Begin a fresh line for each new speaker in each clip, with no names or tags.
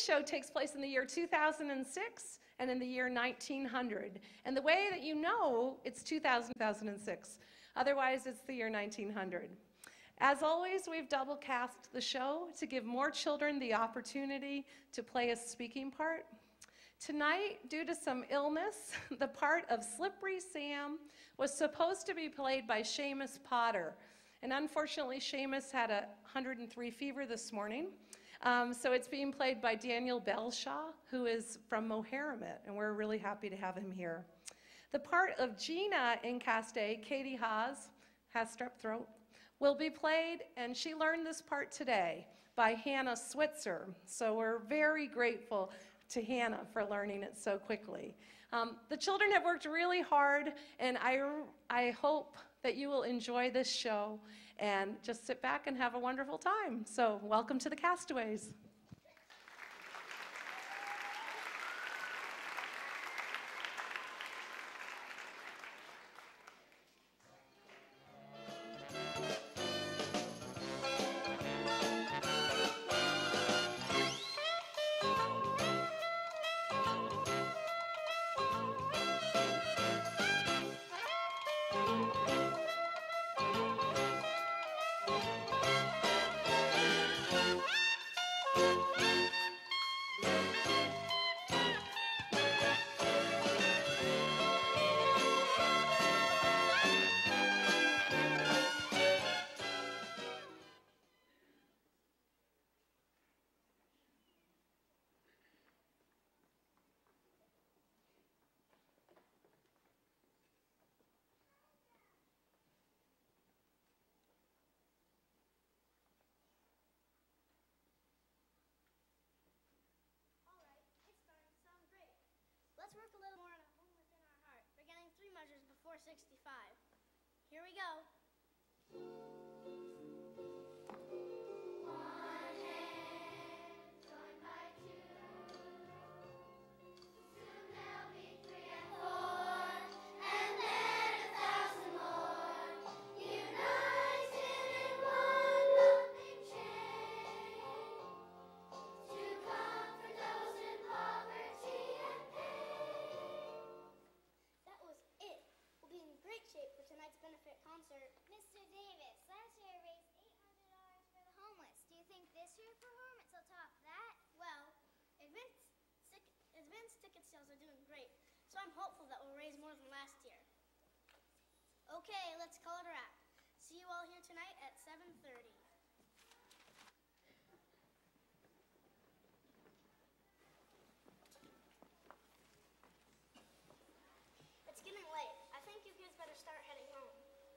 this show takes place in the year 2006 and in the year 1900. And the way that you know it's 2006, otherwise it's the year 1900. As always, we've double cast the show to give more children the opportunity to play a speaking part. Tonight, due to some illness, the part of Slippery Sam was supposed to be played by Seamus Potter. And unfortunately, Seamus had 103 fever this morning. So it's being played by Daniel Belshaw, who is from Moheramet, and we're really happy to have him here. The part of Gina in Castaways, Katie Haas, has strep throat, will be played, and she learned this part today, by Hannah Switzer. So we're very grateful to Hannah for learning it so quickly. The children have worked really hard, and I hope that you will enjoy this show and just sit back and have a wonderful time. So welcome to the Castaways.
Let's work a little more on a home within our heart, beginning 3 measures before 65. Here we go. One hand joined by two, soon there'll be 3 and 4, and then 1,000 more, united in one loving chain, to comfort those in poverty and pain. That was it. We'll be in great shape for tonight's benefit concert.
Mr. Davis, last year I raised $800 for the homeless. Do you think this year's performance will top that?
Well, advance ticket sales are doing great, so I'm hopeful that we'll raise more than last year. Okay, let's call it a wrap. See you all here tonight at 7:30. It's getting late. I think you guys better start heading home.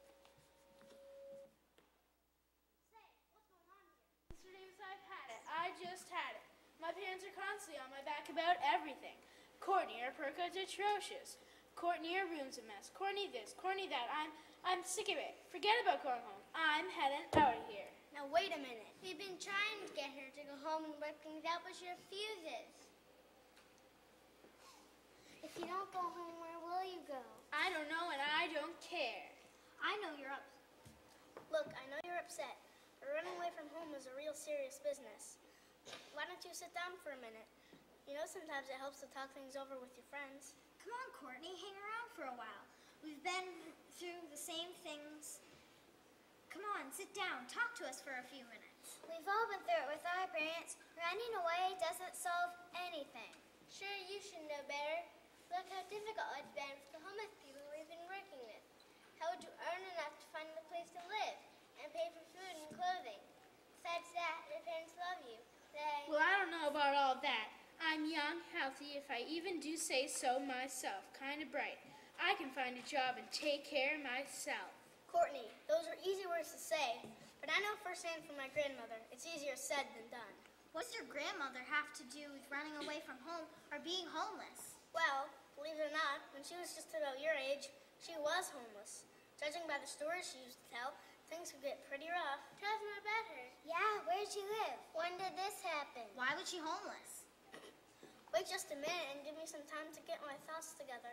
Say, what's going on here?
Mr. Davis, I've had it. I just had it. My parents are constantly on my back about everything. Courtney, our perco's atrocious. Courtney, our room's a mess. Courtney this, Courtney that. I'm sick of it. Forget about going home. I'm heading out of here.
Now wait a minute.
We've been trying to get her to go home and work things out, but she refuses. If you don't go home, where will you go?
I don't know and I don't care.
I know you're upset. Look, I know you're upset, but running away from home is a real serious business. Why don't you sit down for a minute? You know, sometimes it helps to talk things over with your friends.
Come on, Courtney, hang around for a while. We've been through the same things. Come on, sit down. Talk to us for a few minutes. We've all been through it with our parents. Running away doesn't solve anything.
Sure, you should know better. Look how difficult it's been for the homeless people we've been working with. How would you earn enough to find a place to live and pay for food and clothing? Besides that, your parents love you.
Well, I don't know about all that. I'm young, healthy, if I even do say so myself, kind of bright. I can find a job and take care of myself.
Courtney, those are easy words to say, but I know firsthand from my grandmother, it's easier said than done.
What does your grandmother have to do with running away from home or being homeless?
Well, believe it or not, when she was just about your age, she was homeless. Judging by the stories she used to tell, things could get pretty rough. Tell us more about her.
Yeah, where'd she live?
When did this happen?
Why was she homeless?
Wait just a minute and give me some time to get my thoughts together.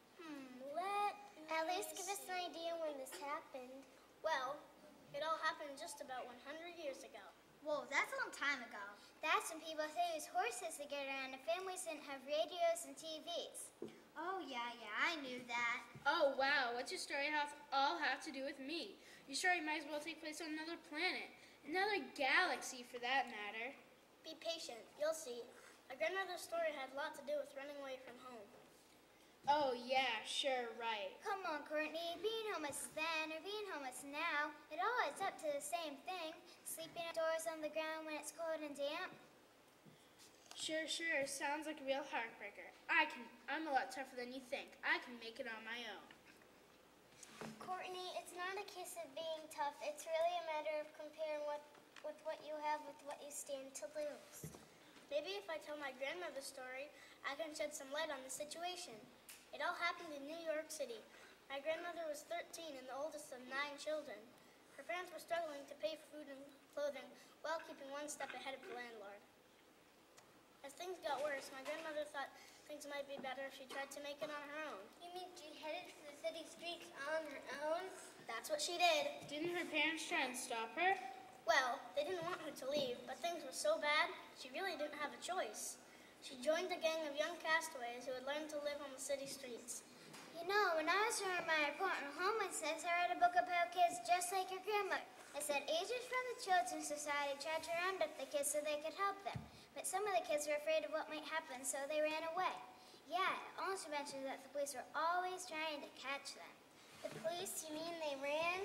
At least give us an idea when this happened.
Well, it all happened just about 100 years ago.
Whoa, that's a long time ago. That's when people used horses to get around and families didn't have radios and TVs. Oh, yeah, I knew that.
Oh, wow, what's your story all have to do with me? Your story might as well take place on another planet, another galaxy for that matter.
Be patient, you'll see. My grandmother's story had a lot to do with running away from home.
Oh, yeah, sure, right.
Come on, Courtney. Being homeless then or being homeless now, it all adds up to the same thing. Sleeping outdoors on the ground when it's cold and damp.
Sure, sounds like a real heartbreaker. I'm a lot tougher than you think. I can make it on my own.
Courtney, it's not a case of being tough. It's really a matter of comparing with what you have with what you stand to lose.
Maybe if I tell my grandmother's story, I can shed some light on the situation. It all happened in New York City. My grandmother was 13 and the oldest of 9 children. Her parents were struggling to pay for food and clothing while keeping one step ahead of the landlord. As things got worse, my grandmother thought things might be better if she tried to make it on her own.
You mean she headed to the city streets on her own?
That's what she did.
Didn't her parents try and stop her?
Well, they didn't want her to leave, but things were so bad, she really didn't have a choice. She joined a gang of young castaways who had learned to live on the city streets.
You know, when I was doing my report on homelessness, I read a book about kids just like your grandmother. It said agents from the Children's Society tried to round up the kids so they could help them. But some of the kids were afraid of what might happen, so they ran away. Yeah, it also mentioned that the police were always trying to catch them. The police, you mean they ran?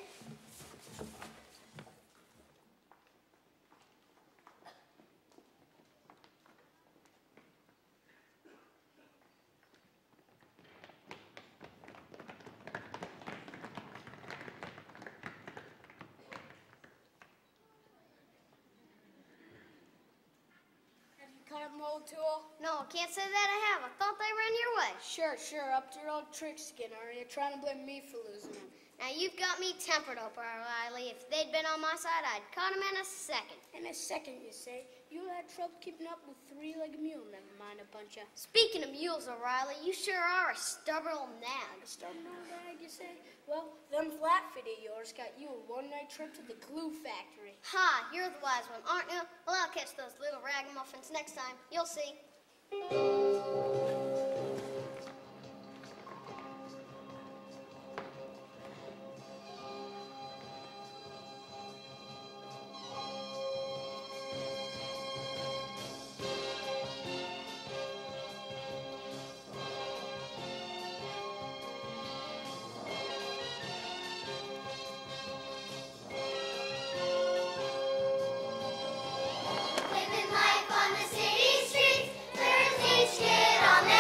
Caught an old tool?
No, can't say that I have. I thought they ran your way.
Sure, up to your old tricks again, are you trying to blame me for losing them?
Now, you've got me tempered, O'Reilly. If they'd been on my side, I'd caught them in a second.
In a second, you say? You had trouble keeping up with three-legged mule, never mind a bunch of...
Speaking of mules, O'Reilly, you sure are a stubborn old nag.
A stubborn old nag, you say? Well, them flat feet of yours got you a one-night trip to the glue factory.
Ha, you're the wise one, aren't you? Well, I'll catch those little ragamuffins next time. You'll see.
Living life on the city streets, learns each kid on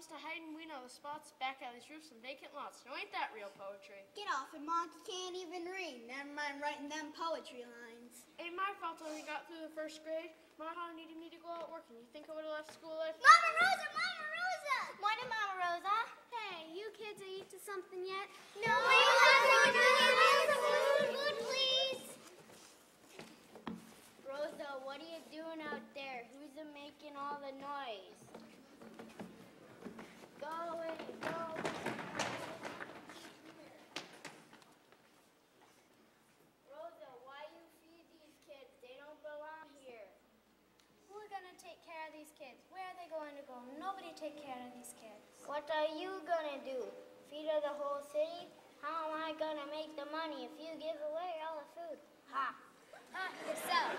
wants to hide and weed all the spots, back alleys, roofs, and vacant lots. Now ain't that real poetry?
Get off it, Monkey can't even read. Never mind writing them poetry lines.
Ain't my fault I only got through the first grade. Mama needed me to go out working. You think I would have left school if...
Mama Rosa! Mama Rosa! Morning, Mama Rosa. Hey, you kids are eating something yet? No, we have food, please.
Rosa, what are you doing out there? Who's making all the noise? Go away, go away. Rosa, why you feed these kids? They don't belong here.
Who's gonna take care of these kids? Where are they going to go? Nobody take care of these kids.
What are you gonna do? Feed the whole city? How am I gonna make the money if you give away all the food? Ha!
Ha, yourself.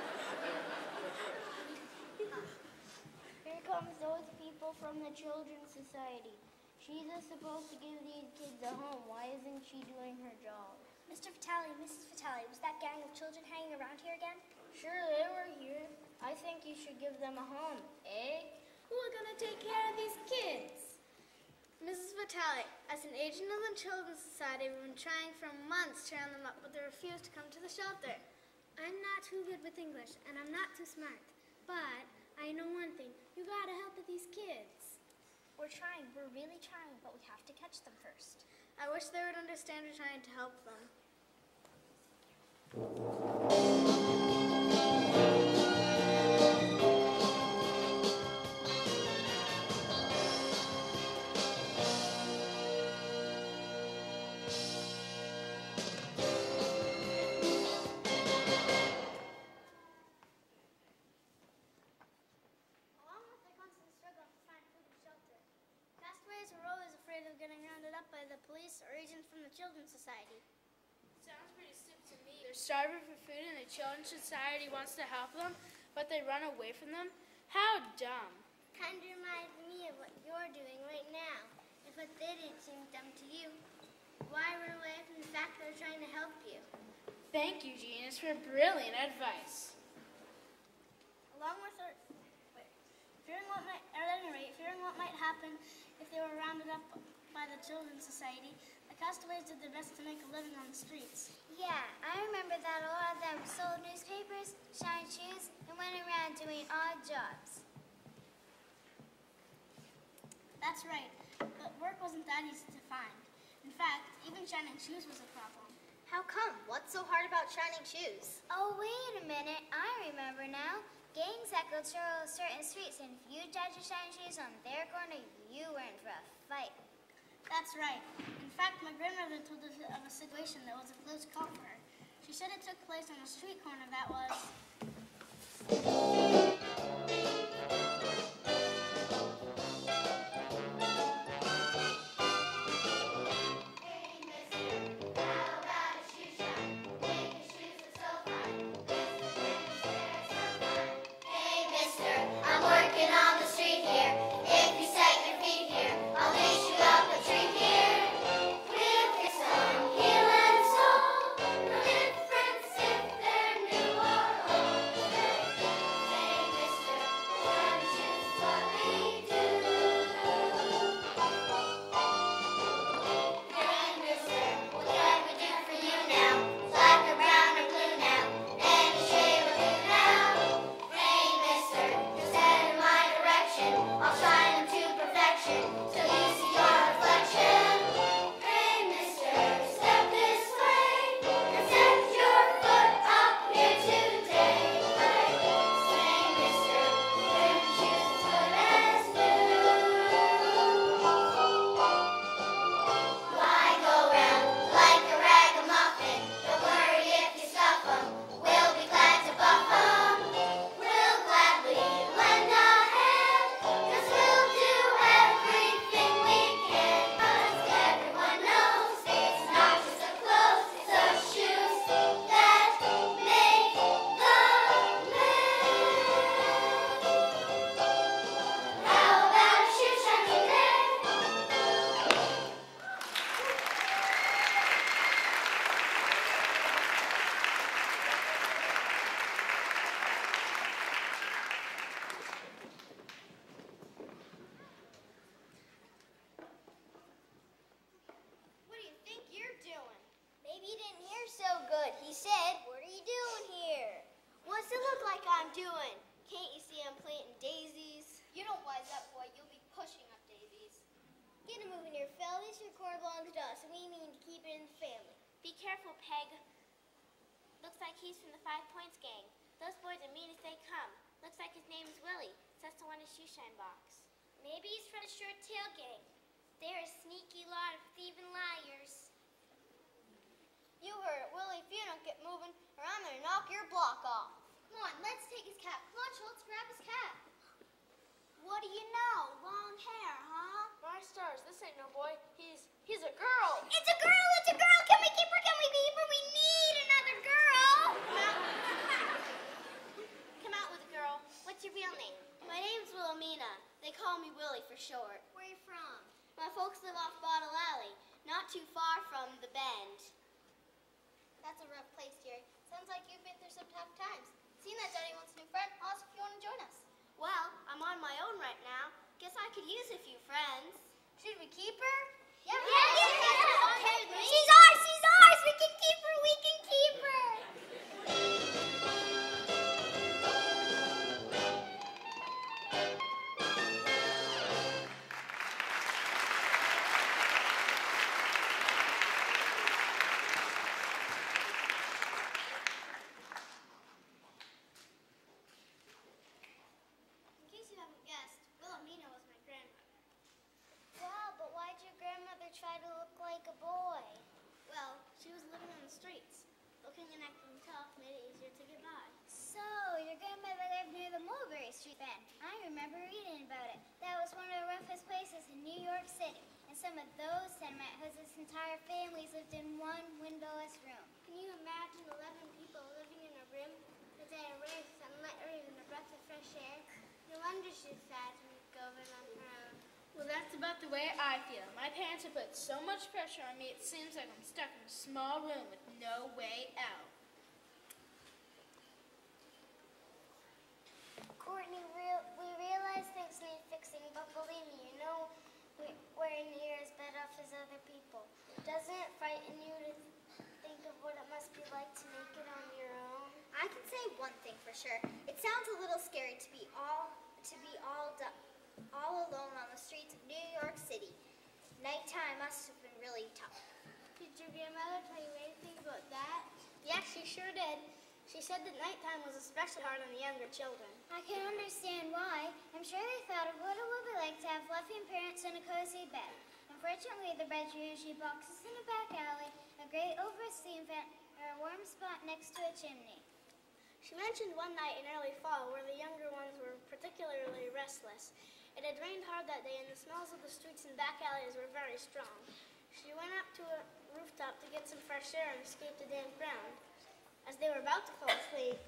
Here comes those people from the Children's Society. She's supposed to give these kids a home. Why isn't she doing her job?
Mr. Vitale, Mrs. Vitale, was that gang of children hanging around here again?
Sure, they were here. I think you should give them a home, eh?
Who are gonna take care of these kids?
Mrs. Vitale, as an agent of the Children's Society, we've been trying for months to round them up, but they refuse to come to the shelter. I'm not too good with English, and I'm not too smart. But I know one thing. You gotta help with these kids.
We're trying, we're really trying, but we have to catch them first.
I wish they would understand we're trying to help them.
Along with the constant struggle to find food and shelter, castaways were always afraid of getting rounded up by the police or agents from the Children's Society.
Sounds pretty stiff to me. They're starving for food and the Children's Society wants to help them, but they run away from them? How dumb.
Kind of reminds me of what you're doing right now. If what they did seem dumb to you, why run away from the fact they're trying to help you?
Thank you, Genius, for brilliant advice.
Along with her, at any rate, fearing what might happen if they were rounded up by the Children's Society, the castaways did their best to make a living on the streets. Yeah, I remember that a lot of them sold newspapers, shined shoes, and went around doing odd jobs. That's right, but work wasn't that easy to find. In fact, even shining shoes was a problem.
How come? What's so hard about shining shoes?
Oh, wait a minute, I remember now. Gangs that control certain streets, and if you tried to shine shoes on their corner, you were in for a fight. That's right. In fact, my grandmother told us of a situation that was a close call for her. She said it took place on a street corner that was...
But he said, what are you doing here? What's it look like I'm doing? Can't you see I'm planting daisies? You don't wise up, boy. You'll be pushing up daisies. Get a moving here, Phil. This your corn belongs to us, and we mean to keep it in the family.
Be careful, Peg. Looks like he's from the 5 Points gang. Those boys are mean as they come. Looks like his name's Willie. Sets to one his shoeshine box.
Maybe he's from the short tail gang. They're a sneaky lot of thieving liars. You heard it, Willie. If you don't get moving, or I'm going to knock your block off.
Come on, let's take his cap. Come on, Schultz, grab his cap.
What do you know? Long hair, huh?
My stars, this ain't no boy. He's a girl.
It's a girl! It's a girl! Can we keep her? Can we keep her? We need another girl!
Come out with a girl. What's your real name?
My name's Wilhelmina. They call me Willie for short.
Where are you from?
My folks live off Bottle Alley, not too far from the Bend. That's a rough place, Jerry. Sounds like you've been through some tough times. Seeing that Daddy wants a new friend, ask if you want to join us. Well, I'm on my own right now. Guess I could use a few friends. Should we keep her? Yeah. She's ours! She's ours! We can keep her! We can keep her!
In case you haven't guessed, Wilhelmina was my grandmother.
Wow, but why'd your grandmother try to look like a boy?
Well, she was living on the streets. Looking and acting tough made it easier to get by.
So, your grandmother lived near the Mulberry Street then. I remember reading about it. That was one of the roughest places in New York City. And some of those tenement houses' entire families lived in one windowless room.
Can you imagine 11 people living in a room with a ray of sunlight or even a breath of fresh air? No wonder she's sad to go over on her own.
Well, that's about the way I feel. My parents have put so much pressure on me, it seems like I'm stuck in a small room with no way out.
Courtney, we realize things need fixing, but believe me, you know we're near as bad off as other people. Doesn't it frighten you to think of what it must be like to make it on your own?
I can say one thing for sure. It sounds a little scary to be all alone on the streets of New York City. Nighttime must have been really tough.
Did your grandmother tell you anything about that?
Yeah, she sure did. She said that nighttime was especially hard on the younger children.
I can understand why. I'm sure they thought of what it would be like to have loving parents in a cozy bed. Unfortunately, the beds are usually boxes in a back alley, a great over steam vent, or a warm spot next to a chimney.
She mentioned one night in early fall where the younger ones were particularly restless. It had rained hard that day and the smells of the streets and back alleys were very strong. She went up to a rooftop to get some fresh air and escape the damp ground. As they were about to fall asleep,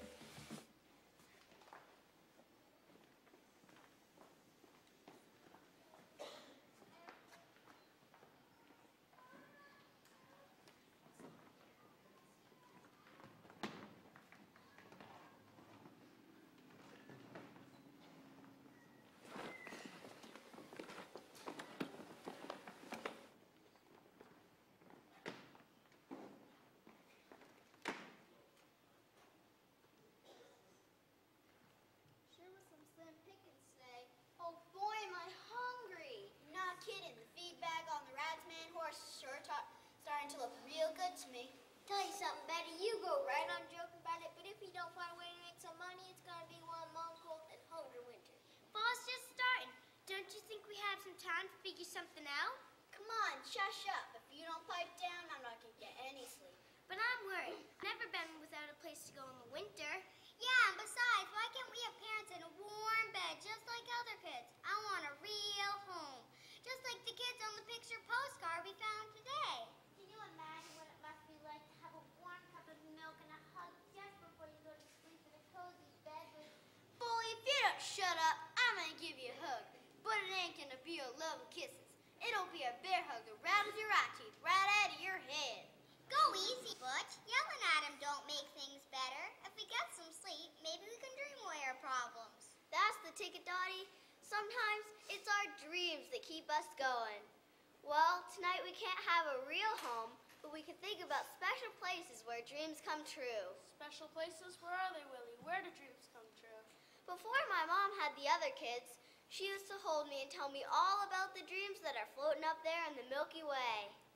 to look real good to me. Tell you something, Betty, you go right on joking about it, but if you don't find a way to make some money, it's going to be one long, cold, and hungry winter.
fall's just starting. Don't you think we have some time to figure something out?
Come on, shush up. If you don't pipe down, I'm not going to get any sleep.
But I'm worried. Never been without a place to go in the winter.
Yeah, and besides, why can't we have parents in a warm bed just like other kids? I want a real home, just like the kids on the picture postcard we found today.
Can you imagine what it must be like to have a warm cup of milk and a hug just before you go to sleep in a cozy bed with...
Bully, if you don't shut up, I'm going to give you a hug. But it ain't going to be a love and kisses. It'll be a bear hug that rattles your eye teeth right out of your head.
Go easy, Butch. Yelling at him don't make things better. If we get some sleep, maybe we can dream away our problems.
That's the ticket, Dottie. Sometimes it's our dreams that keep us going. Well, tonight we can't have a real home,
but we can think about special places where dreams come true.
Special places? Where are they, Willie? Where do dreams come true?
Before my mom had the other kids, she used to hold me and tell me all about the dreams that are floating up there in the Milky Way.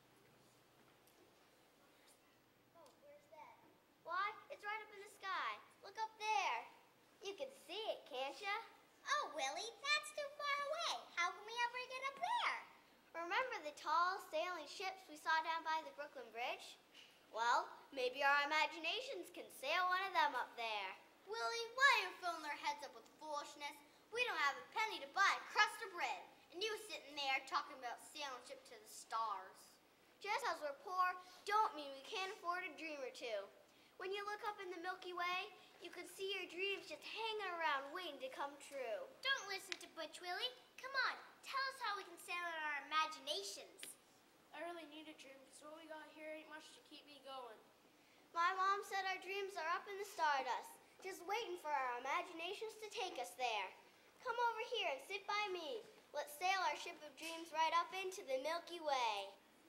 Oh, where's that? Why, it's right up in the sky. Look up there. You can see it, can't you?
Oh, Willie, that's too far away. How can we ever get up there?
Remember the tall sailing ships we saw down by the Brooklyn Bridge? Well, maybe our imaginations can sail one of them up there.
Willie, why are you filling their heads up with foolishness? We don't have a penny to buy a crust of bread, and you sitting there talking about sailing ship to the stars.
Just as we're poor, don't mean we can't afford a dream or two. When you look up in the Milky Way, you can see your dreams just hanging around waiting to come true.
Don't listen to Butch, Willie. Come on, tell us how we can sail in our imaginations.
I really need a dream because what we got here ain't much to keep me going.
My mom said our dreams are up in the stardust, just waiting for our imaginations to take us there. Come over here and sit by me. Let's sail our ship of dreams right up into the Milky Way.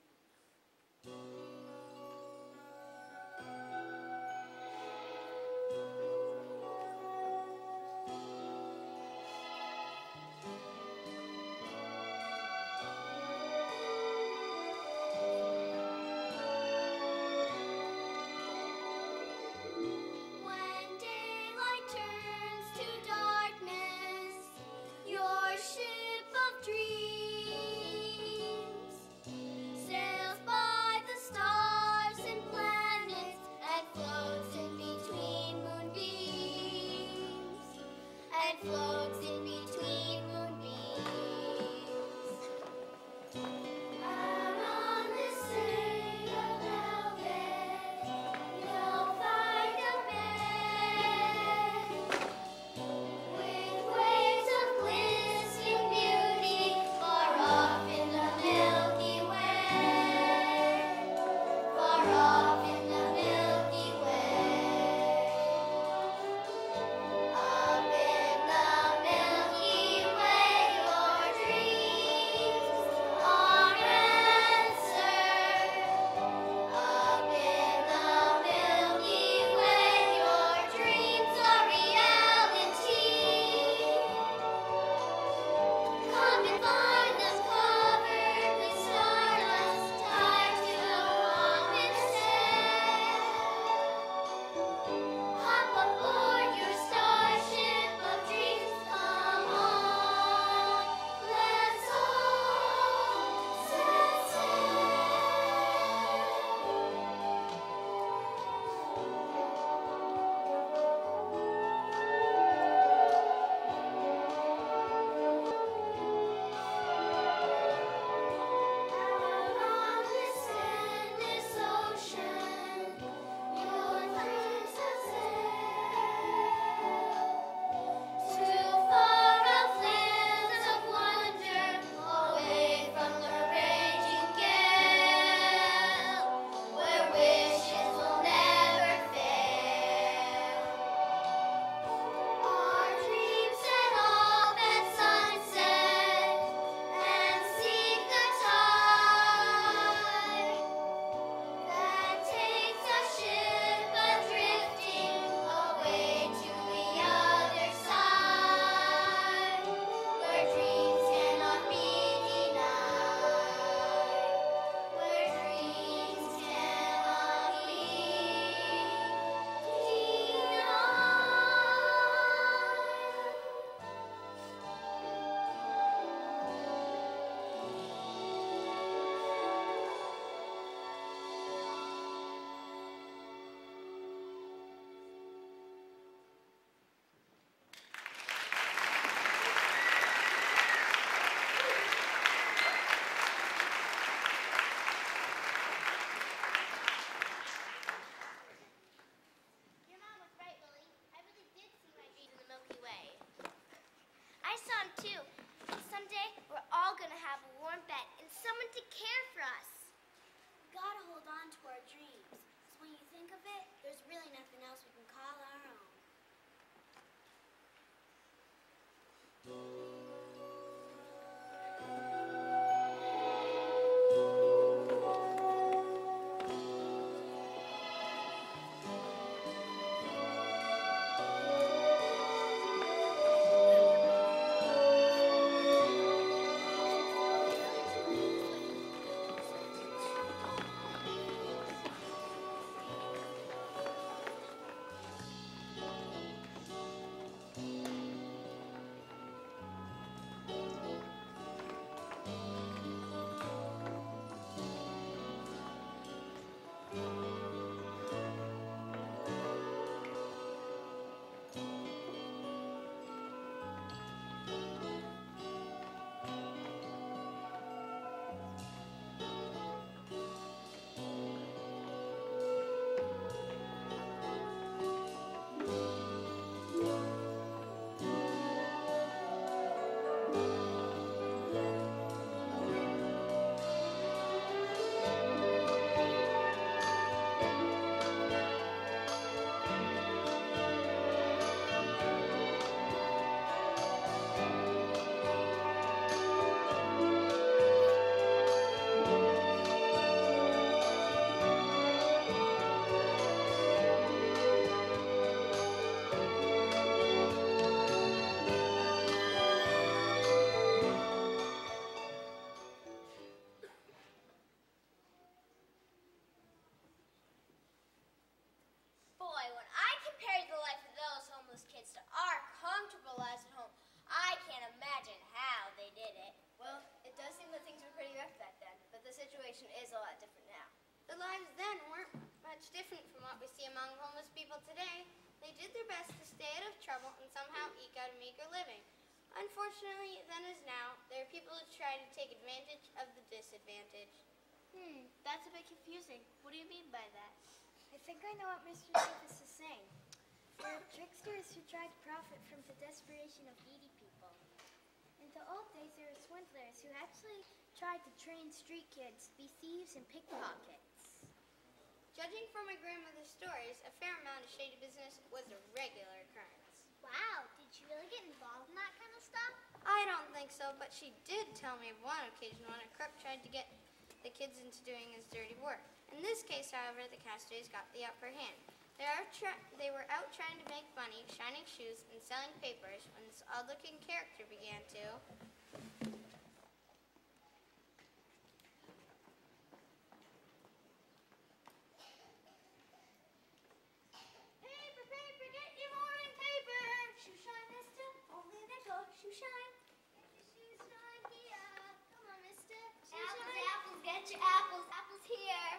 When daylight turns to darkness, your ship of dreams situation is a lot different now.
The lives then weren't much different from what we see among homeless people today. They did their best to stay out of trouble and somehow eke out a meager living. Unfortunately, then as now, there are people who try to take advantage of the disadvantaged.
That's a bit confusing. What do you mean by that?
I think I know what Mr. Davis is saying. There are tricksters who try to profit from the desperation of needy people. In the old days, there were swindlers who actually tried to train street kids to be thieves and pickpockets.
Judging from my grandmother's stories, a fair amount of shady business was a regular occurrence.
Wow, did you really get involved in that kind of stuff?
I don't think so, but she did tell me of one occasion when a crook tried to get the kids into doing his dirty work. In this case, however, the Castaways got the upper hand. They were out trying to make money, shining shoes, and selling papers when this odd-looking character began to...
Paper, paper, get your morning paper. Shoe shine, mister, only a nickel, shoe shine. Get your shoe shine here. Come on, mister. Shoe
Apples,
shine.
apples, get your apples. Apples here.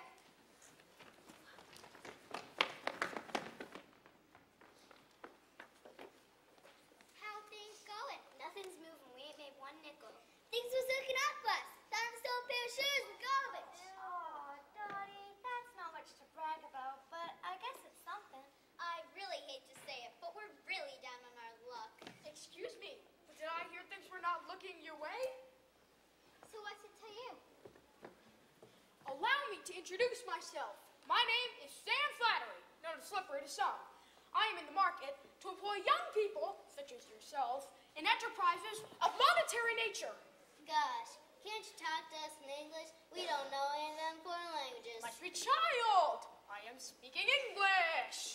How things going? Nothing's moving. We ain't made one nickel. Things was looking up us. Time to sell a pair of shoes with garbage.
Oh, Dottie, that's not much to brag about, but I guess it's something.
I really hate to say it, but we're really down on our luck.
Excuse me, but did I hear things were not looking your way?
So what's it to you?
Allow me to introduce myself. My name is Sam Flattery, known as Slippery to some. I am in the market to employ young people, such as yourself, in enterprises of monetary nature.
Gosh, can't you talk to us in English? We don't know any of them foreign languages.
My sweet child, I am speaking English.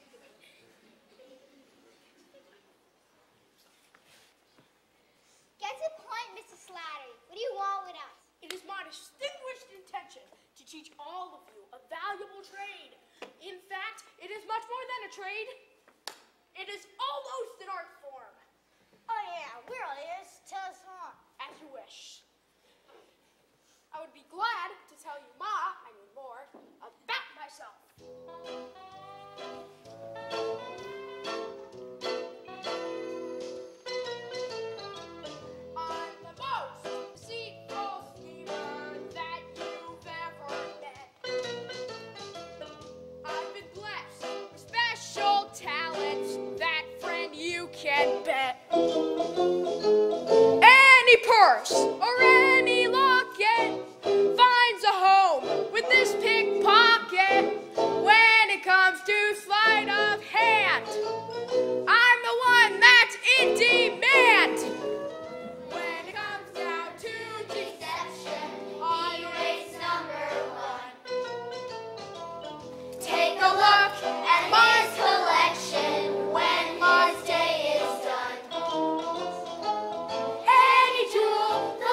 Get to the point, Mr. Slattery. What do you want with us?
It is my distinguished intention to teach all of you a valuable trade. In fact, it is much more than a trade. It is almost an art form.
Oh yeah, we're all ears. Tell us more.
As you wish. I would be glad to tell you more about myself. I'm the most deceitful schemer that you've ever met. I've been blessed with special talents, that friend you can bet. Any purse or any locket finds a home with this pickpocket. When it comes to sleight of hand, I'm the one that's in demand. When it comes down to deception, I race #1. Take a look at my collection when my day is done. Any tool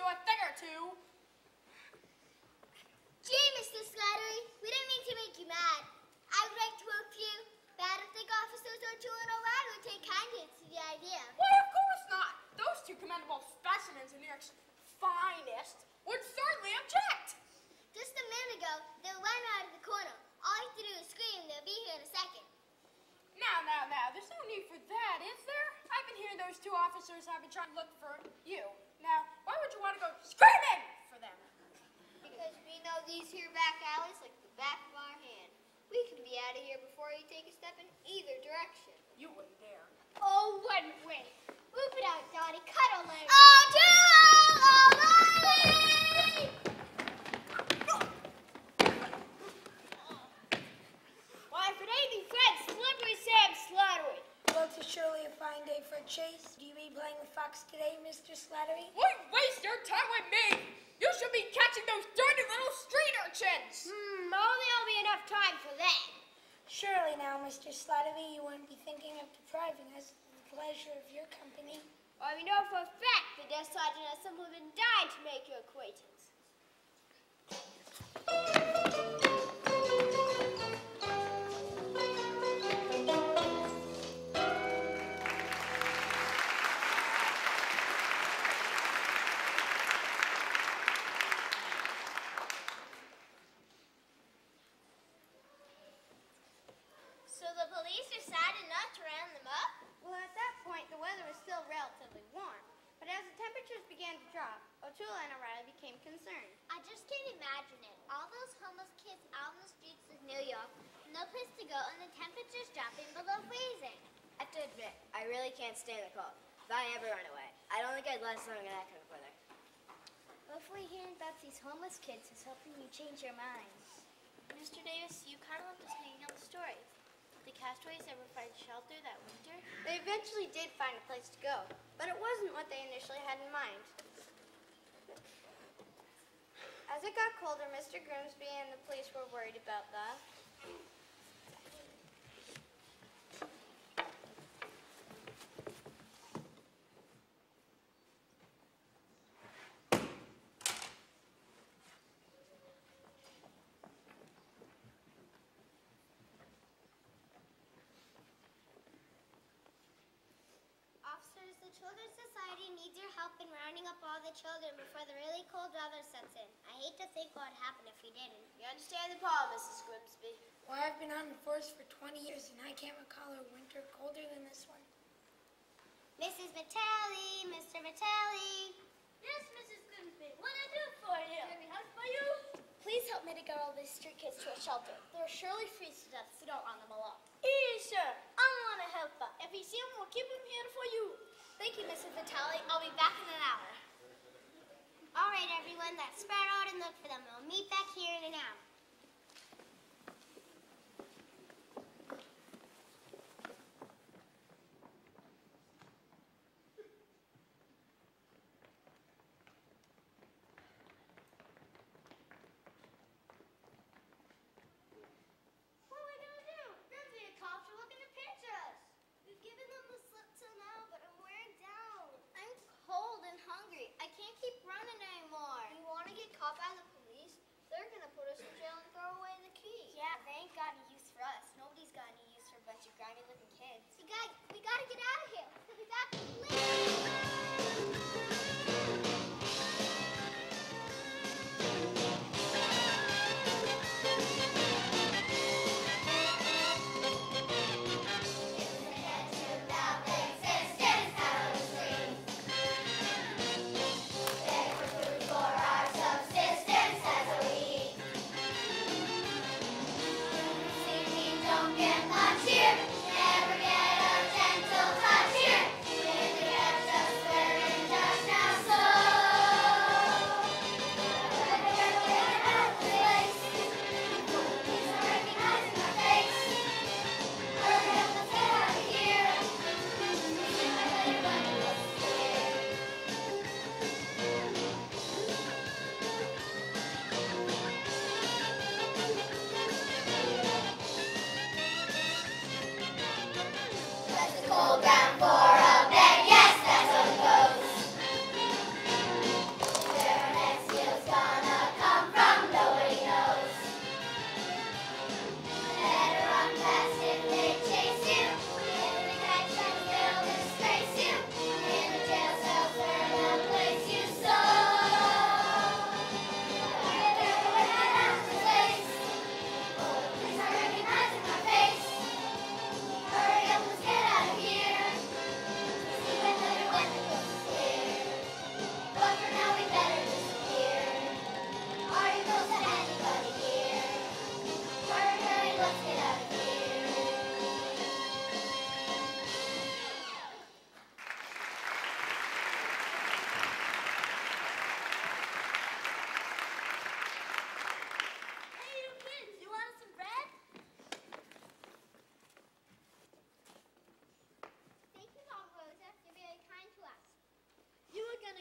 a thing or two.
Gee, Mr. Slattery, we didn't mean to make you mad. I would like to vote for you, but I don't think officers or 201 would take kindly to the idea.
Why, of course not. Those two commendable specimens in New York's finest would certainly object.
Just a minute ago, they were running out of the corner. All you have to do is scream, they'll be here in a second.
Now, there's no need for that, is there? I've been hearing those two officers have been trying to look for you. Now, why would you want to go screaming for them?
Because we know these here back alleys like the back of our hand. We can be out of here before you take a step in either direction.
You wouldn't dare.
Oh, wouldn't we? Whoop it out, Dottie. Cuddle leg.
Why, if it ain't me friend, Slippery Sam Slattery.
Well, it's surely a fine day for a chase. Do you be playing with Fox today, Mr. Slattery?
Why waste your time with me? You should be catching those dirty little street urchins.
Only there'll be enough time for that.
Surely now, Mr. Slattery, you wouldn't be thinking of depriving us of the pleasure of your company.
Well, we know for a fact the desk sergeant has simply been dying to make your acquaintance.
So the police decided not to round them up?
Well, at that point, the weather was still relatively warm. But as the temperatures began to drop, O'Toole and O'Reilly became concerned.
I just can't imagine it. All those homeless kids out on the streets of New York, no place to go, and the temperature's dropping below freezing.
I have to admit, I really can't stand the cold. If I ever run away, I don't think I'd last long in that kind of weather.
Hopefully hearing about these homeless kids is helping you change your minds.
Mr. Davis, you kind of left us hanging on the stories. Did the Castaways ever find shelter that winter?
They eventually did find a place to go, but it wasn't what they initially had in mind. As it got colder, Mr. Grimsby and the police were worried about that.
Officers, the Children's Society needs your help in rounding up all the children before the really cold weather sets in. I hate to think what would happen if we didn't.
You understand the problem, Mrs. Grimsby?
Well, I've been on the force for 20 years, and I can't recall a winter colder than this one.
Mrs. Vitale, Mr. Vitale.
Yes, Mrs. Grimsby. What can I do for you? Can we help for you?
Please help me to get all these street kids to a shelter. They'll surely freeze to death if we don't round them all up.
Yes, sir. I want to help her. If you see him, we'll keep him here for you.
Thank you, Mrs. Vitale. I'll be back in an hour. All right, everyone, let's spread out and look for them. We'll meet back here in an hour.
What are we going to do? Grimsby, the cops are looking to pinch us.
We've given them the slip till now, but I'm wearing down. I'm cold and hungry. I can't keep running anymore.
You want to get caught by the police? They're going to put us in jail and throw away the key.
Yeah, they ain't got any use for us. Nobody's got any use for a bunch of grimy-looking kids. We gotta get out of here. We'll be back later.
Don't get much here, never get a gentle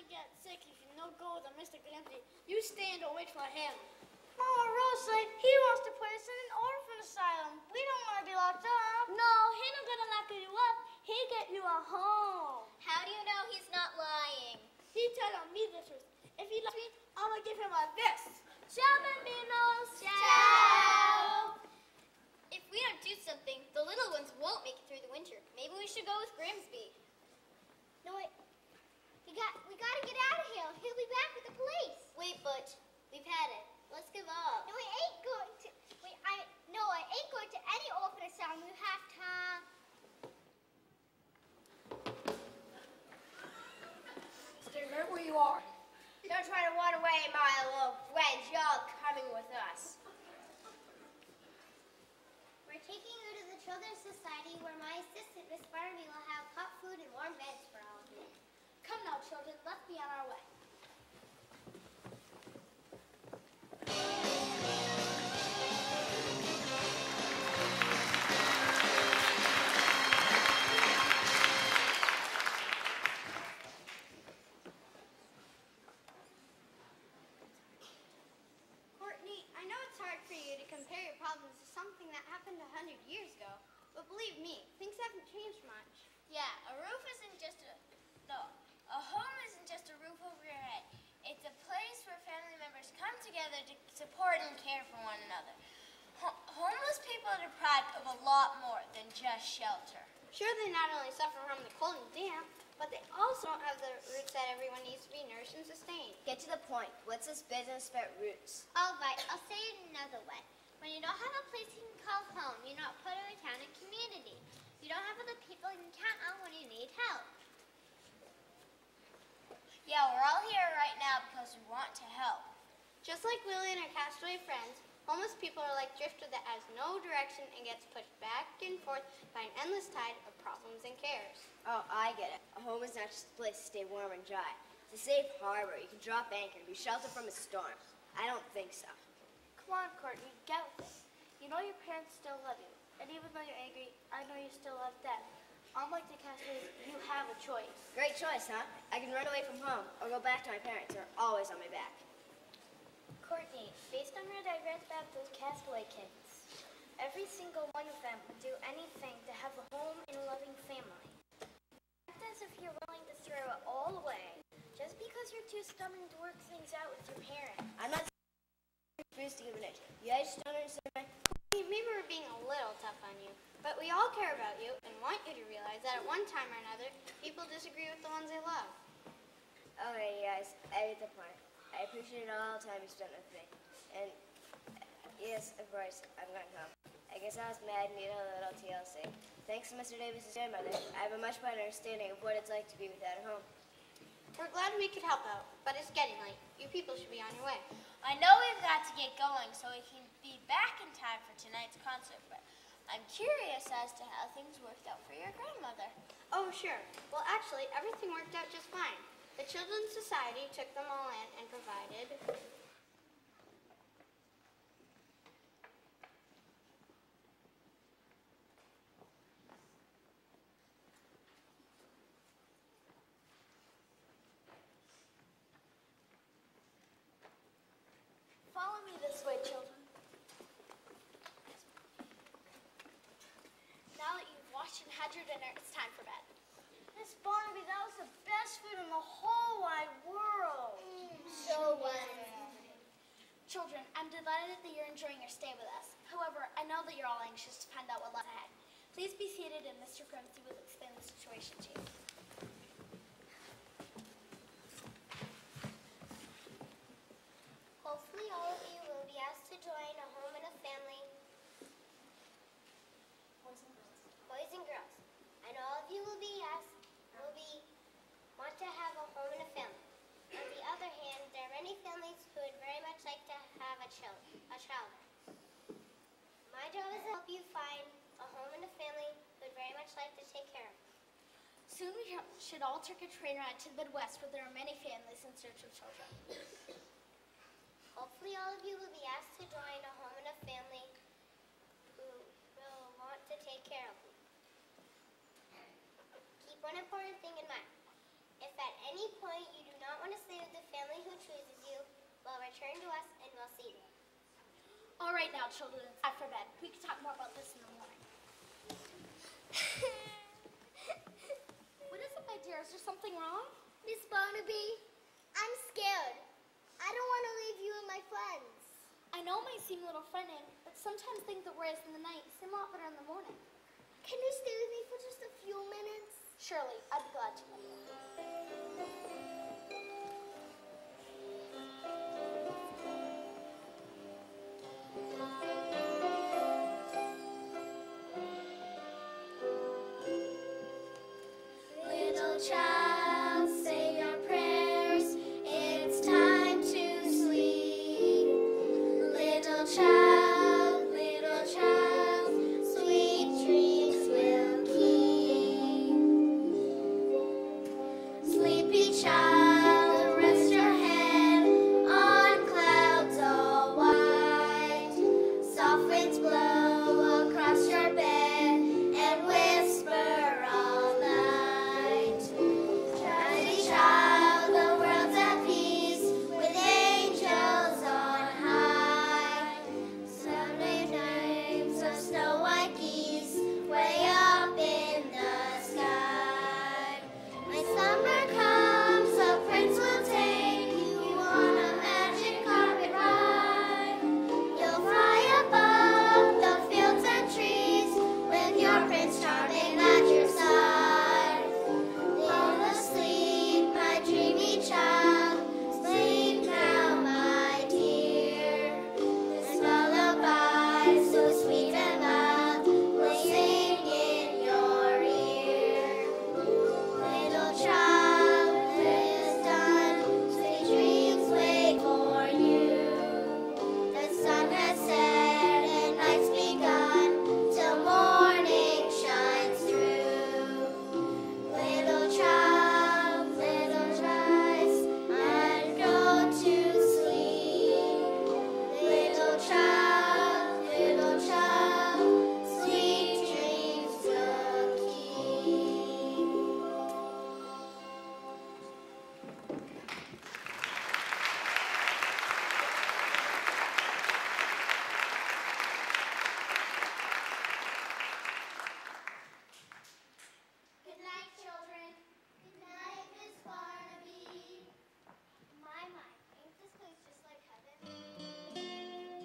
get sick if you no go with Mr. Grimsby. You stand and wait for him.
Mama Rose said he wants to put us in an orphan asylum. We don't want to be locked up.
No, he not gonna lock you up. He get you a home. How do you know he's not lying?
He told me the truth. If he loves me, I'm gonna give him a this.
Ciao, bambinos.
Ciao. If we don't do something, the little ones won't make it through the winter. Maybe we should go with Grimsby.
No, wait. We gotta get out of here. He'll be back with the police.
Wait, but we've had it. Let's give up.
No, I ain't going to. I ain't going to any orphan asylum. You have time.
Stay right where you are.
Don't try to run away, my little friends. You're coming with us.
We're taking you to the Children's Society where my assistant, Miss Barnaby, will have hot food and warm beds for all of you.
Come now, children. Let's be on our way.
Courtney, I know it's hard for you to compare your problems to something that happened 100 years ago, but believe me, things haven't changed much.
Yeah, a roof isn't just a home isn't just a roof over your head. It's a place where family members come together to support and care for one another. Homeless people are deprived of a lot more than just shelter.
Sure, they not only suffer from the cold and damp, but they also don't have the roots that everyone needs to be nourished and sustained.
Get to the point. What's this business about roots? All right, I'll say it another way. When you don't have a place you can call home, you're not part of a town and community. You don't have other people you can count on when you need help.
Yeah, we're all here right now because we want to help.
Just like Willie and our castaway friends, homeless people are like driftwood that has no direction and gets pushed back and forth by an endless tide of problems and cares.
Oh, I get it. A home is not just a place to stay warm and dry. It's a safe harbor. You can drop anchor and be sheltered from a storm. I don't think so.
Come on, Courtney. Get with it. You know your parents still love you. And even though you're angry, I know you still love them. Unlike the Castaways, you have a choice.
Great choice, huh? I can run away from home or go back to my parents who are always on my back.
Courtney, based on what I read about those castaway kids, every single one of them would do anything to have a home and a loving family. Act as if you're willing to throw it all away just because you're too stubborn to work things out with your parents.
I'm not refused to give an inch. You guys just don't understand my...
Maybe we're being a little tough on you, but we all care about you and want you to realize that at one time or another, people disagree with the ones they love.
Okay, guys, I get the point. I appreciate all the time you spent with me. And, yes, of course, I'm going home. I guess I was mad and needed a little TLC. Thanks to Mr. Davis' grandmother, I have a much better understanding of what it's like to be without a home.
We're glad we could help out, but it's getting late. You people should be on your way.
I know we've got to get going so we can be back in time for tonight's concert, but I'm curious as to how things worked out for your grandmother.
Oh, sure. Well, actually, everything worked out just fine. The Children's Society took them all in and provided...
Follow me this way, children. Now that you've washed and had your dinner, it's time for bed. Miss Barnaby, that was the best food in the whole wide world.
So wonderful.
Children, I'm delighted that you're enjoying your stay with us. However, I know that you're all anxious to find out what lies ahead. Please be seated and Mr. Grimsby will explain the situation to you.
Hopefully all of you will be asked to join a home and a family. Boys and girls. And all of you will be want to have a home and a family. On the other hand, there are many families who would very much like to have a child. My job is to help you find a home and a family who would very much like to take care of you.
Soon we should all take a train ride to the Midwest where there are many families in search of children.
Hopefully all of you will be asked to join a home and a family who will want to take care of you. Keep one important thing in mind. If at any any point you do not want to stay with the family who chooses you, well, return to us and we'll see you.
All right now, children, it's time for bed. We can talk more about this in the morning. What is it, my dear? Is there something wrong?
Miss Barnaby, I'm scared. I don't want to leave you and my friends.
I know it might seem a little frightening, but sometimes things that worry us in the night seem a lot better in the morning.
Can you stay with me for just a few minutes?
Surely, I'd be glad to, my dear.
Little child, say your prayers. It's time to sleep. Little child, sweet dreams will keep. Sleepy child, rest your head on clouds all white. Soft winds blow across your bed and whisper all night. Jolly child, the world's at peace with angels on high. Sunday nights of snow white geese way up in the sky. When summer comes, a prince will take you on a magic carpet ride. You'll fly above the fields and trees with your Prince Charming at your side. Fall asleep, my dreamy child. Sleep now, my dear. This lullaby, so sweet and loud, will sing in your ear. Little child, it is done. Sweet dreams wait for you. The sun has set and night's begun till morning shines through. Little child, rise and go to sleep. Little child, sweet dreams will keep. Good night, children. Good night, Miss Barnaby. My, ain't this place just like heaven?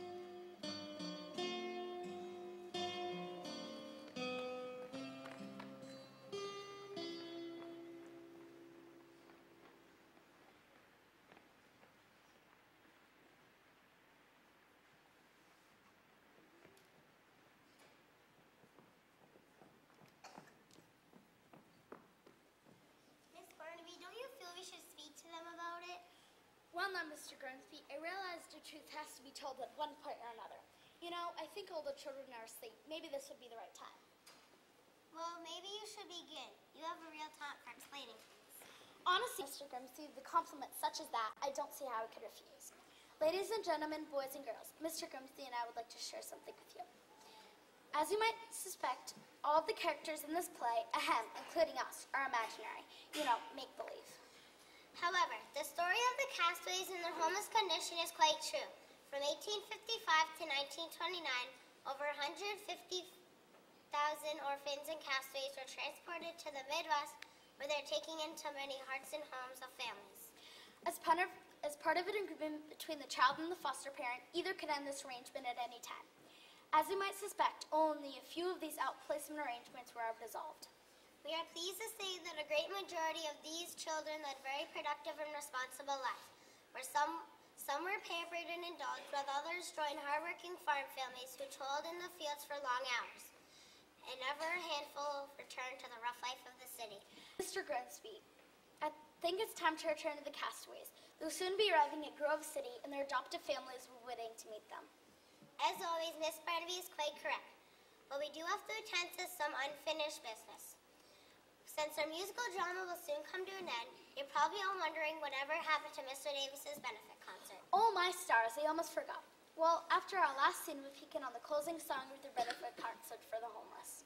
Miss Barnaby, don't you feel we should speak to them about it?
Well now, Mr. Grimsby, I realize the truth has to be told at one point or another. You know, I think all the children are asleep. Maybe this would be the right time.
Well, maybe you should begin. You have a real talent for explaining things.
Honestly, Mr. Grimsby, the compliment such as that, I don't see how I could refuse. Ladies and gentlemen, boys and girls, Mr. Grimsby and I would like to share something with you. As you might suspect, all of the characters in this play, including us, are imaginary. You know, make-believe.
However, the story of the castaways and their homeless condition is quite true. From 1855 to 1929, over 150,000 orphans and castaways were transported to the Midwest, where they're taking into many hearts and homes of families.
As part of an agreement between the child and the foster parent, either could end this arrangement at any time. As you might suspect, only a few of these outplacement arrangements were dissolved.
We are pleased to say that a great majority of these children led very productive and responsible lives, where some were pampered and indulged, while others joined hardworking farm families who toiled in the fields for long hours. And never a handful returned to the rough life of the city.
Mr. Grimsby, I think it's time to return to the castaways. They'll soon be arriving at Grove City, and their adoptive families will be waiting to meet them.
As always, Miss Barnaby is quite correct, but we do have to attend to some unfinished business. Since our musical drama will soon come to an end, you're probably all wondering whatever happened to Mr. Davis's benefit concert.
Oh my stars, I almost forgot. Well, after our last scene, we peek in on the closing song of the benefit concert for the homeless.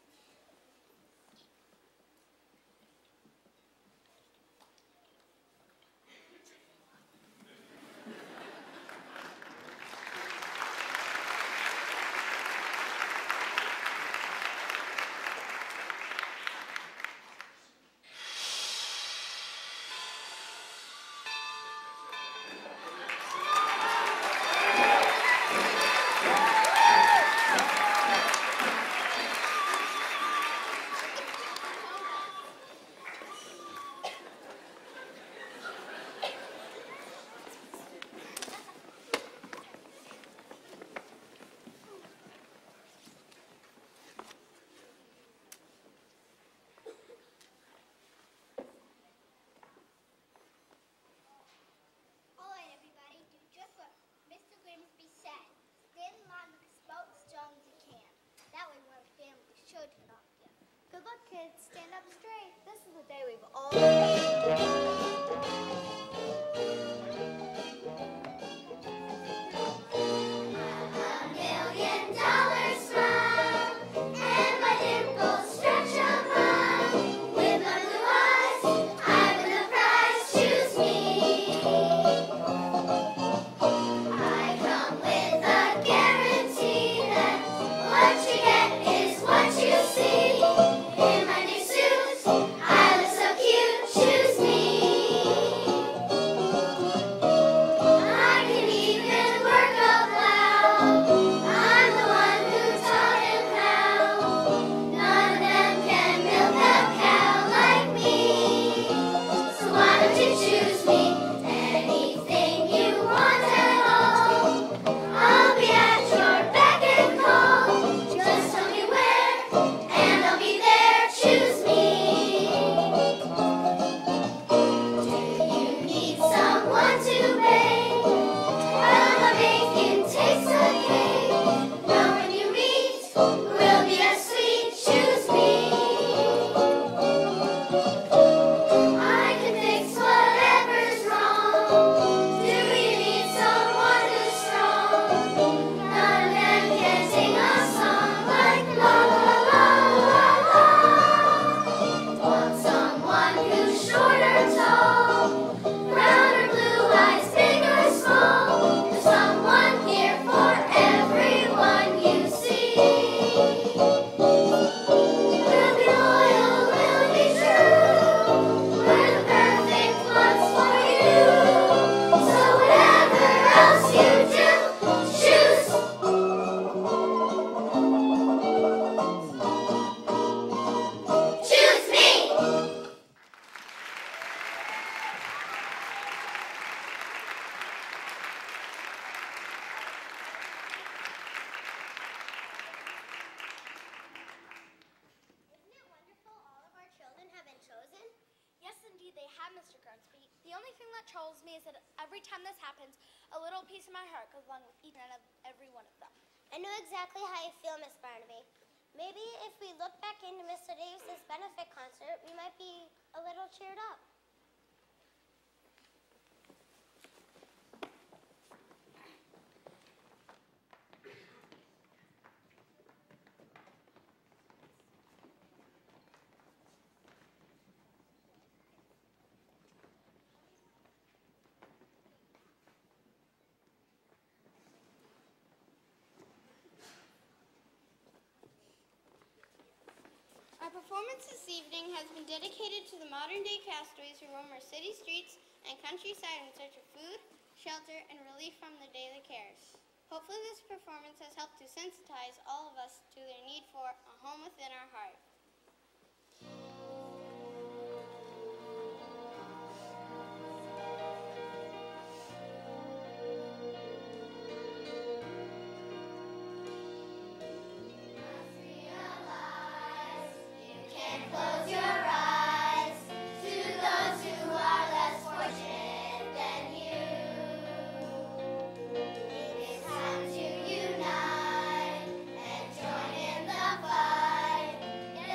kids, stand up straight. This is the day we've all waited
$1,000,000 smile, and my dimples stretch a mile. With my blue eyes, I win the prize. Choose me. I come with a guarantee that what you get is what you see. In my new suit, I look so cute. Choose me. I can even work out loud. I'm the one who taught him how. None of them can milk a cow like me. So why don't you choose me? Anything you want at all. I'll be at your beck and call. Just tell me where, and I'll be there. Choose me. Do you need someone to bake? Well, my bacon takes a cake. Now when you meet, we'll be as sweet. Choose me. I can fix whatever's wrong. Do you need someone who's strong? None of them can sing a song like la la la la la. Want someone who's short or tall, brown or blue eyes, big or small. There's someone here for everyone you see. We'll be loyal, we'll be true. We're the perfect ones for you. So whatever else you do, choose. Choose me.
Isn't it wonderful all of our children have been chosen?
Yes, indeed, they have, Mr. Gunsby. The only thing that troubles me is that every time this happens, a little piece of my heart goes along with each and every one of them.
I know exactly how you feel, Miss Barnaby. Maybe if we look back into Mr. Davis's benefit concert, we might be a little cheered up.
Our performance this evening has been dedicated to the modern-day castaways who roam our city streets and countryside in search of food, shelter, and relief from their daily cares. Hopefully this performance has helped to sensitize all of us to their need for a home within our heart.
Close your eyes to those who are less fortunate than you. It's time to unite and join in the fight.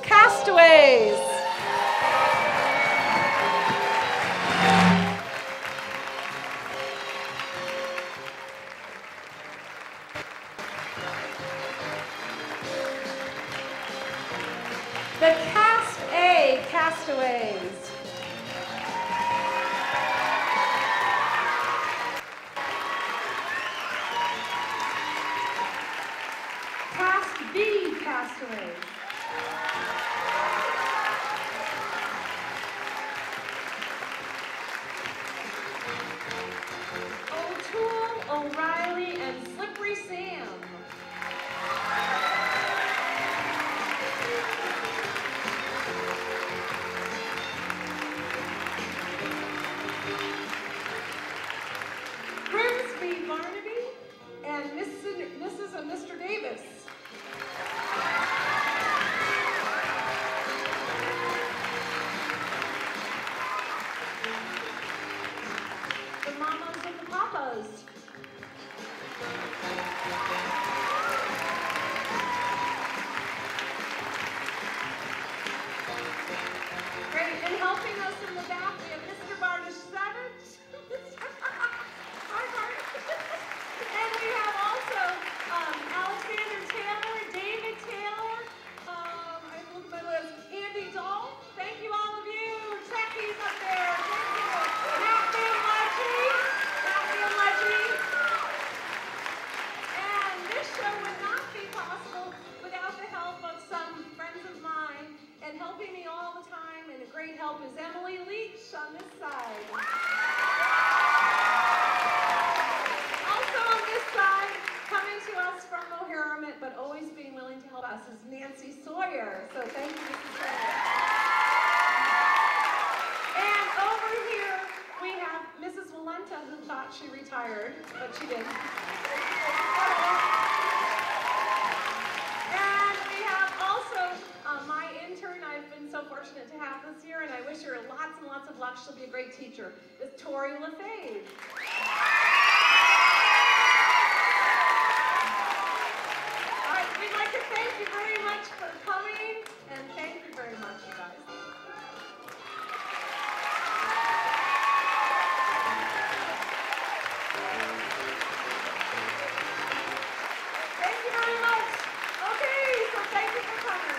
Castaways. The Cast A Castaways. Cast B Castaways. O'Toole, O'Reilly, and Slippery Sam. Grimsby, Barnaby, and Mrs. and Mr. Davis. The mamas and the papas. Great, and helping us in the back, we have Mr. Barnish Savage. Hi, Barnish. And we have also Alexander Taylor, David Taylor, I look at my list, Andy Dahl. Thank you, all of you. Techies up there. Thank you. Matthew and Ledgy. And this show would not be possible without the help of some friends of mine. And helping me all the time, and a great help, is Emily Leach on this side. Also on this side, coming to us from Moherament, but always being willing to help us, is Nancy Sawyer. So thank you, Mrs. Sawyer. And over here, we have Mrs. Valenta, who thought she retired, but she didn't. And we have also my intern I've been so fortunate to have this year, and I wish her lots and lots of luck. She'll be a great teacher, is Tori LaFave. All right, we'd like to thank you very much for coming, and thank you very much, you guys. Thank you very much. Okay, so thank you for coming.